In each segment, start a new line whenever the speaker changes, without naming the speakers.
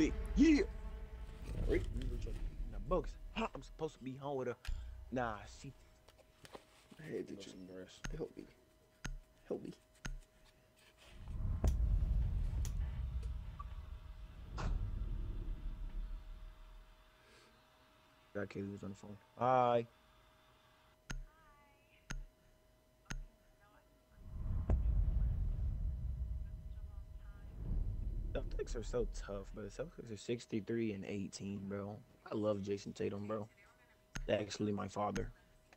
it. Yeah. Right. The books. I'm supposed to be home with her. Nah, she.
I had to just help me. Help me.
Got Kaylee was on the phone. Hi. Celtics are so tough, bro. The Celtics are 63 and 18, bro. I love Jason Tatum, bro. That's actually my father.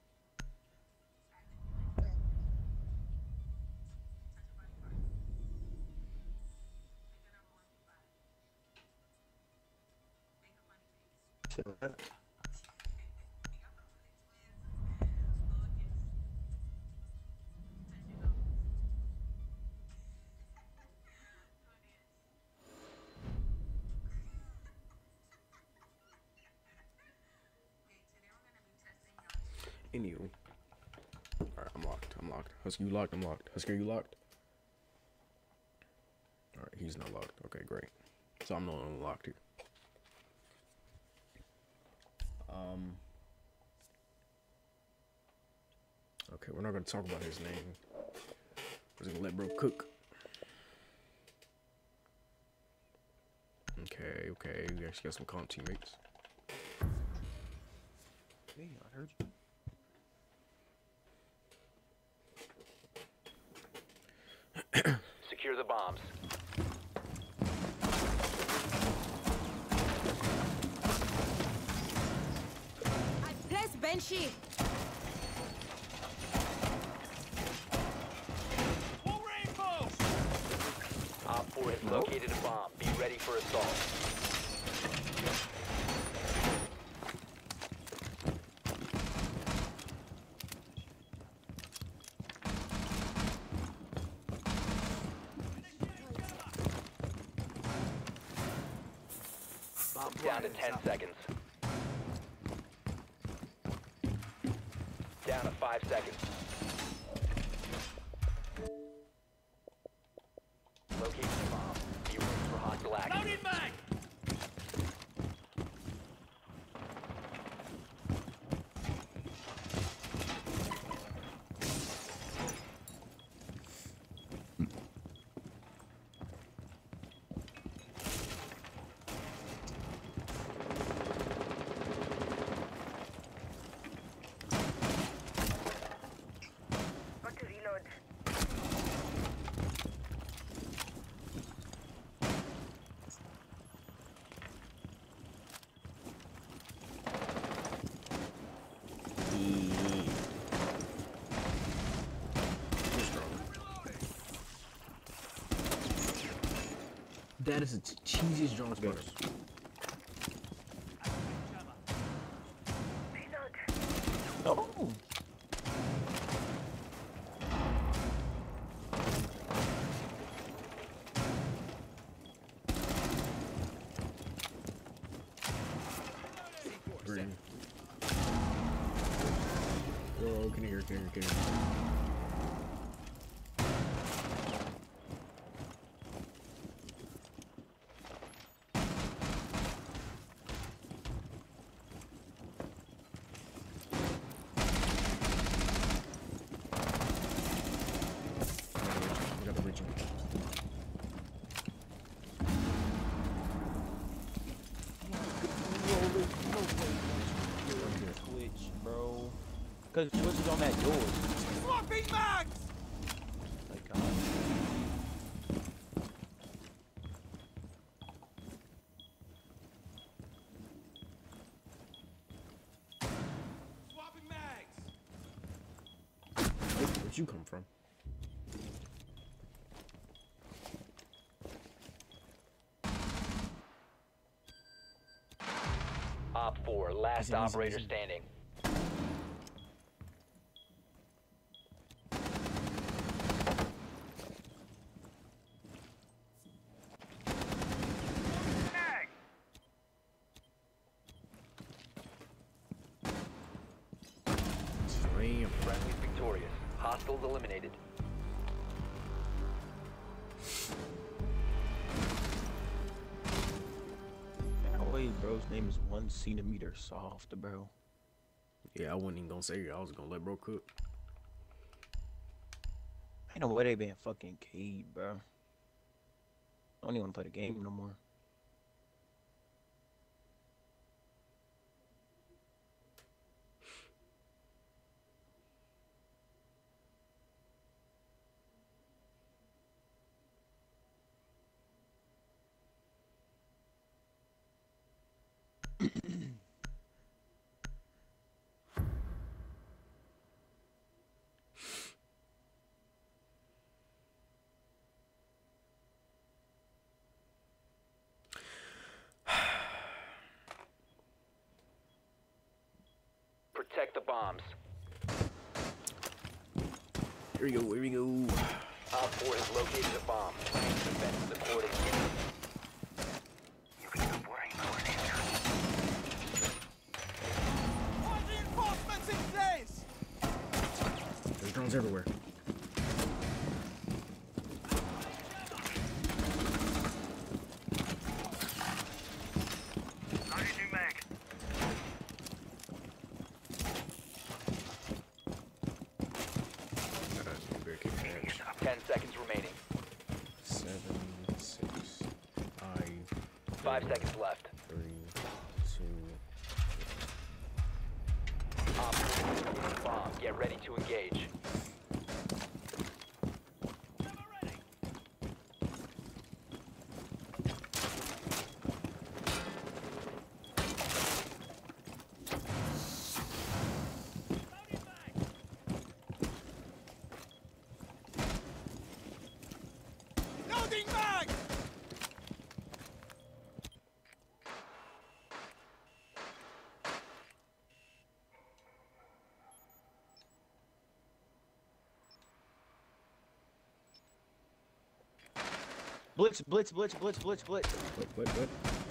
Anywho. Alright, I'm locked. I'm locked. Husky, you locked? I'm locked. Husker, you locked? Alright, he's not locked. Okay, great. So I'm the only one locked here. Okay, we're not gonna talk about his name. We're just gonna let bro cook. Okay, we actually got some calm teammates.
Hey, I heard you.
Secure the bombs.
I place Banshee.
Op 4 has located a bomb. Be ready for assault. Down to 10 seconds. Down to 5 seconds. Locate the bomb. Be ready for hostile action. Loading mag!
Got to reload.
That is the cheesiest Jones Brothers.
Reload.
Oh.
Green. Oh, can you hear? I got the reaching.
Twitch, bro. Cause Twitch is on that door.
Swapping mags!
Like, God.
Swapping mags!
Where'd you come from?
Op 4, last
Easy.
operator standing.
Mag!
Damn.
Friendly victorious. Hostiles eliminated.
bro's name is 1 centimeter soft, bro.
Yeah, I wasn't even gonna say it. I was gonna let bro cook.
Ain't no way they been fucking keyed, bro. I don't even want to play the game no more.
Protect the bombs.
Here we go. Here we go.
Op 4 has located a bomb. Defend the coordinates.
All reinforcements in place!
There's drones everywhere. Better kick ass.
10 seconds remaining.
7, 6, 5,
5 seconds left.
3, 2.
Op 4 has located a bomb. Get ready to engage.
Loading mag!
Blitz, blitz, blitz, blitz, blitz, blitz.
What?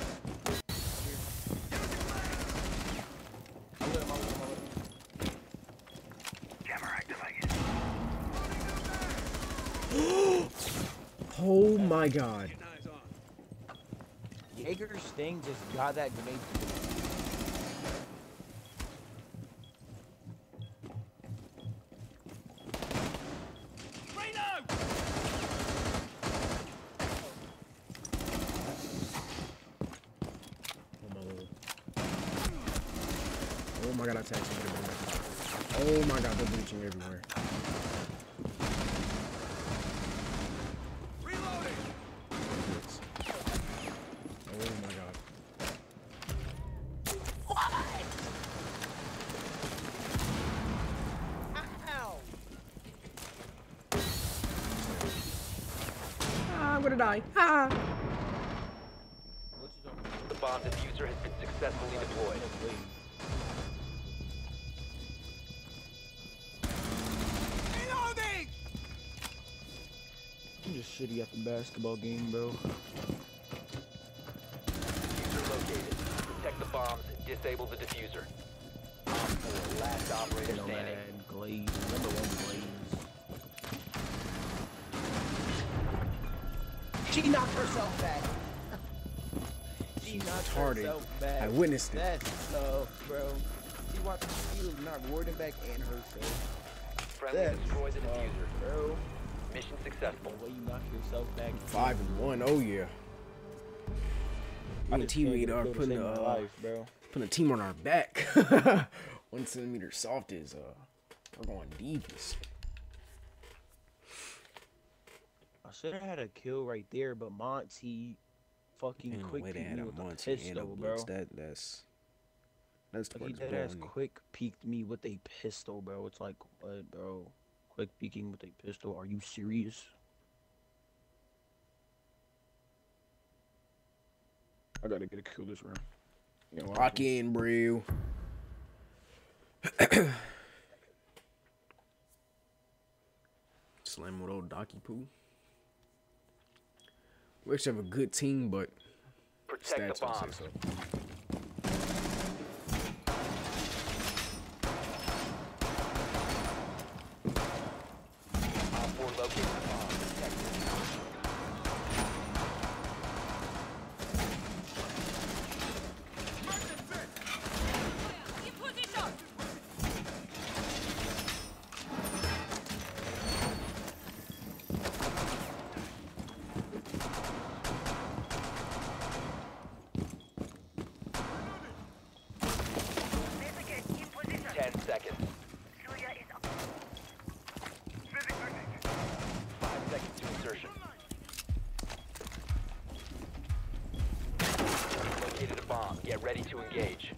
Oh my god.
Jaeger's thing just got that grenade.
Reload!
Oh my god, I tagged somebody. Oh my god, they're breaching everywhere.
Reloading!
Oh my god. I'm gonna die.
The bomb diffuser has been successfully deployed.
Reloading!
I'm just shitty at the basketball game, bro.
Diffuser located. Protect the bombs. Disable the diffuser. Op 4, last operator standing.
Nomad, Glaze, number 1 Glaze. She knocked herself back. She knocked
retarded.
herself back.
I witnessed it.
That's tough, bro. She watched she was not Warden back and herself.
Friendly
That's
destroy the
tough,
diffuser.
bro.
Mission successful.
The way you knock yourself back.
5 and 1. Oh yeah. Me and T-Wade are putting a team on our back. 1 centimeter soft is we're going deepest.
I should have had a kill right there, but Monty fucking
Ain't no
quick
way they
peeked
had
me
a
with a
Monty and a
pistol, bro.
Blitz. That's the
Like, he
part
dead
that's
ass
blowing me.
quick peeked me with a pistol, bro. It's like, what, bro? Quick peeking with a pistol? Are you serious? I gotta get a kill this round. You know,
Lock in, bro. Slam with old Docky Poo. We actually have a good team, but
Protect
stats
the
don't say
bombs.
so.
Op 4 located the bomb. Protect it. Get ready to engage.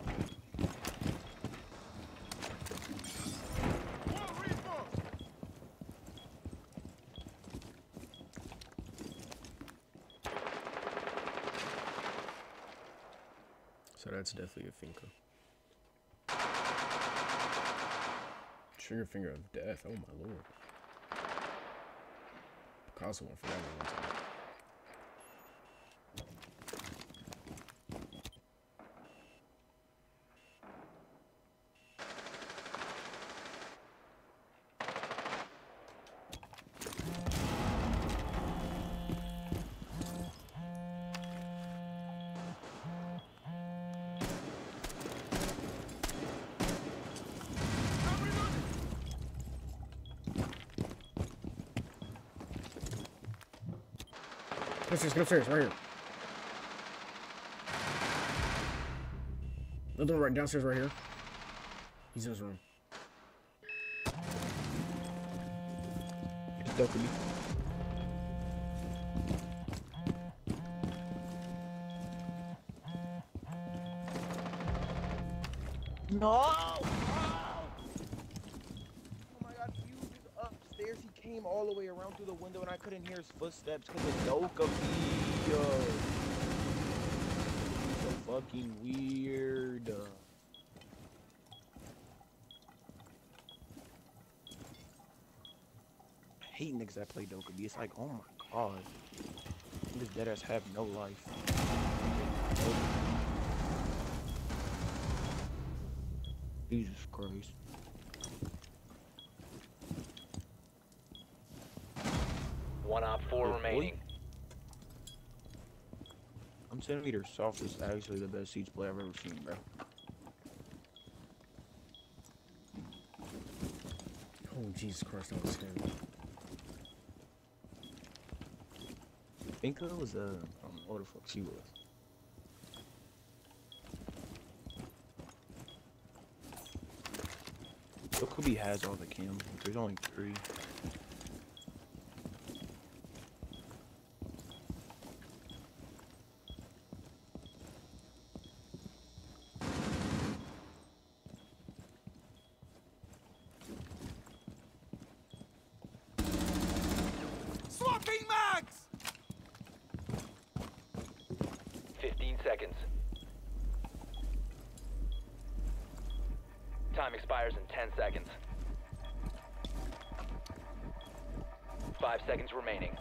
So that's definitely a Finka. Trigger finger of death. Oh my lord. Picasso went for that one time. Get upstairs, right here. Another right downstairs, right here. He's in his room.
It's Dokkaebi. No! Oh my god, Fuse is upstairs. He came all the way around through the window and I couldn't hear his footsteps because of Dokkaebi. So fucking weird. I hate niggas that play Dokkaebi. It's like, oh my god. This deadass have no life. Jesus Christ.
One op 4 remaining.
I'm Centimeter Soft is actually the best Siege player I've ever seen, bro.
Oh, Jesus Christ, that was scary.
Finka was, I don't know what the fuck she was. Dokkaebi has all the cams, but there's only 3.
Swapping mags!
15 seconds. Time expires in 10 seconds. 5 seconds remaining.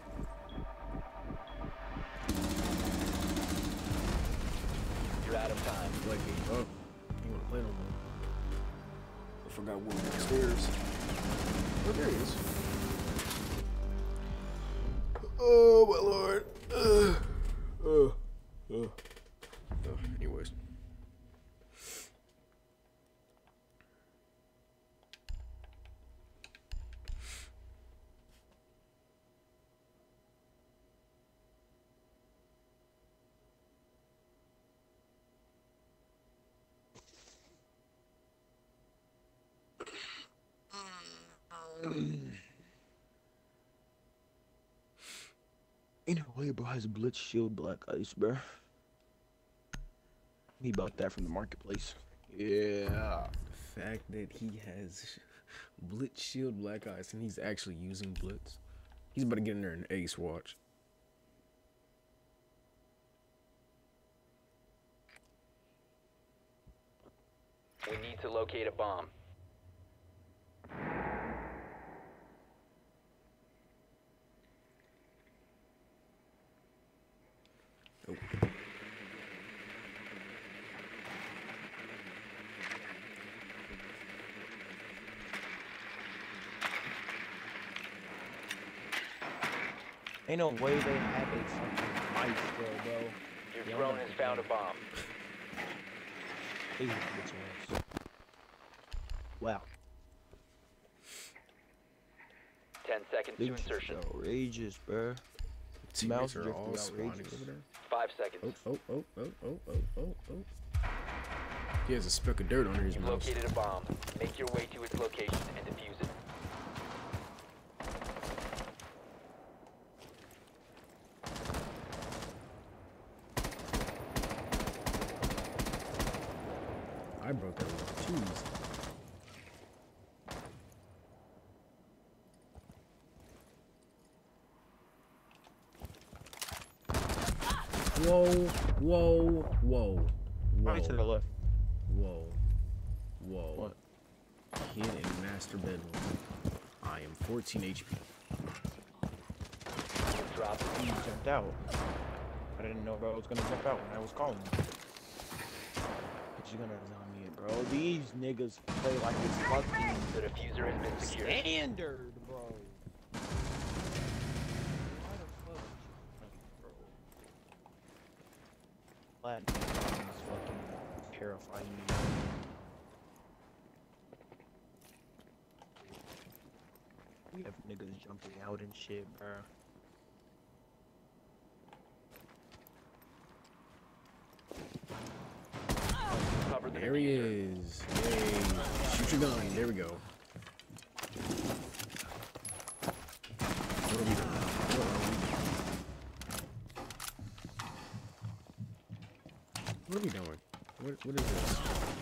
You're out of time.
Like, oh, you want to play no more? I forgot one upstairs. Oh, there he is. Oh my lord. Anyways.
Ain't no way, bro, has Blitz Shield Black Ice, bro. He bought that from the marketplace. Yeah.
The fact that he has Blitz Shield Black Ice and he's actually using Blitz. He's about to get in there and ace watch.
We need to locate a bomb.
Oh.
Ain't no way they have a fucking ice, bro.
Your drone has found a bomb.
Please, bitch ass. Wow.
10 seconds to insertion.
Outrageous, bro.
Teammates
Mouse
are
drift
all
was
spawning
outrageous.
over there.
5 seconds.
Oh. He has a speck of dirt under his
You've
mouse.
located a bomb. Make your way to its location and defuse it.
I broke that one. Jeez. Whoa, whoa, whoa,
Right to the
whoa,
left.
whoa, whoa.
What?
Kid in master bedroom. I am 14 HP.
Drop.
He jumped out. I didn't know bro was gonna jump out when I was calling. But you're gonna zombie it, bro. These niggas play like it's fucking
The diffuser has been secured.
standard, bro. Why the fuck, bro? Platinum is fucking terrifying me. We have niggas jumping out and shit, bro.
Cover the
There he
diffuser.
is. Yay. Shoot your gun. There we go. What are we doing? What are we doing? What is this?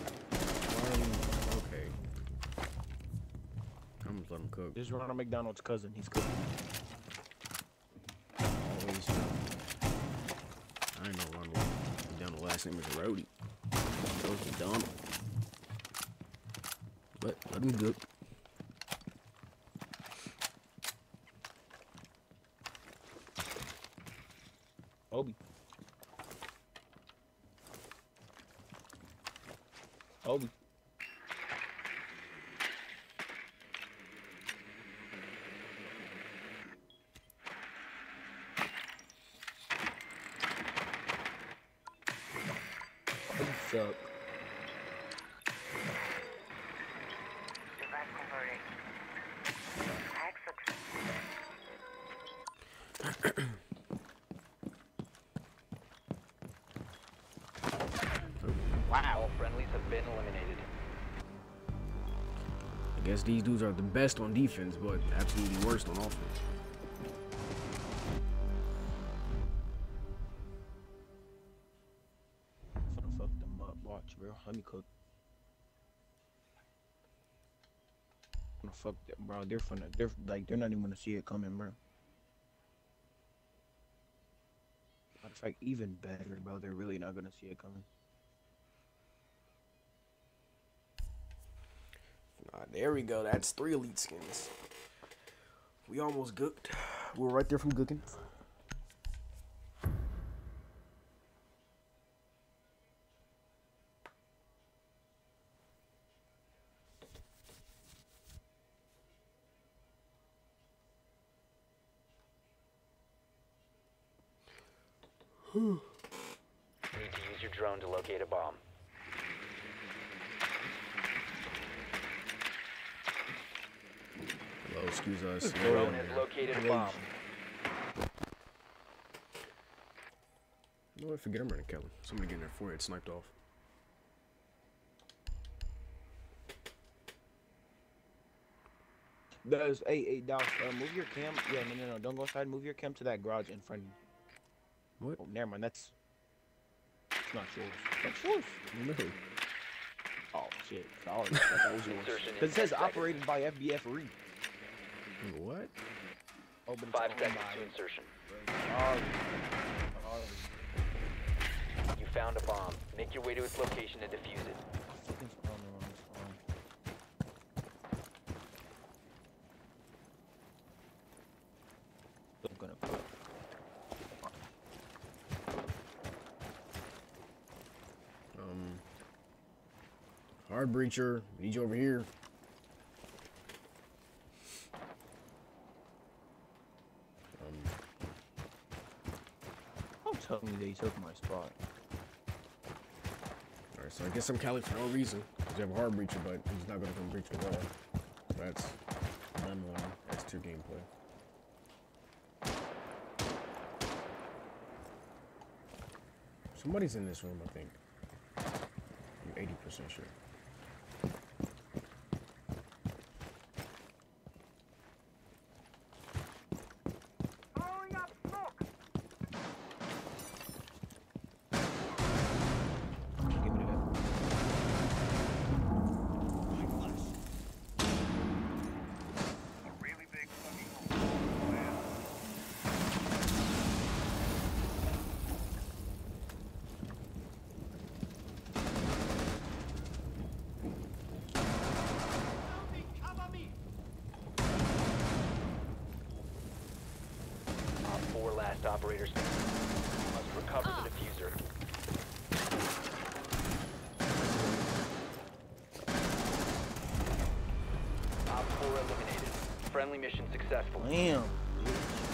Okay. I'm just let him cook.
This is Ronald McDonald's cousin. He's cooking.
Always. I ain't know Ronald McDonald. Last name is Rhodey. That was McDonald. But let him cook.
Obi. Obi. What's up?
Device converted. Exit.
All friendlies have been eliminated.
I guess these dudes are the best on defense, but absolutely worst on offense.
I'm gonna fuck them up. Watch, bro. Let me cook. I'm gonna fuck them, bro. They're not even gonna see it coming, bro. Matter of fact, even better, bro. They're really not gonna see it coming.
There we go. That's 3 elite skins. We almost gooked. We're right there from gooking.
Need to use your drone to locate a bomb.
Hello, excuse us.
Drone has located a bomb.
You know what? Forget I'm running Kelly. Somebody getting their forehead sniped off.
Does hey Dow, move your cam. Yeah, no, don't go outside. Move your cam to that garage in front.
What?
Oh, never mind. That's not yours. That's yours.
No.
Oh shit. Sorry. That was yours.
Insertion in
Because it says
10 seconds.
operated by FBF Reed.
What?
Oh, but it's
5
owned
seconds
by-
to insertion.
Sorry.
You found a bomb. Make your way to its location and defuse it.
Fucking spawn the wrong spawn. I'm gonna put.
Hard breacher. Need you over here.
Don't tell me they took my spot.
Alright, so I guess I'm Cali for no reason. Because you have a hard breacher, but he's not going to come breach the wall. That's done one. That's 2 gameplay. Somebody's in this room, I think. I'm 80% sure.
Throwing up smoke.
Give me that.
operators. Must recover the diffuser. Op 4 eliminated. Friendly mission successful.
Damn.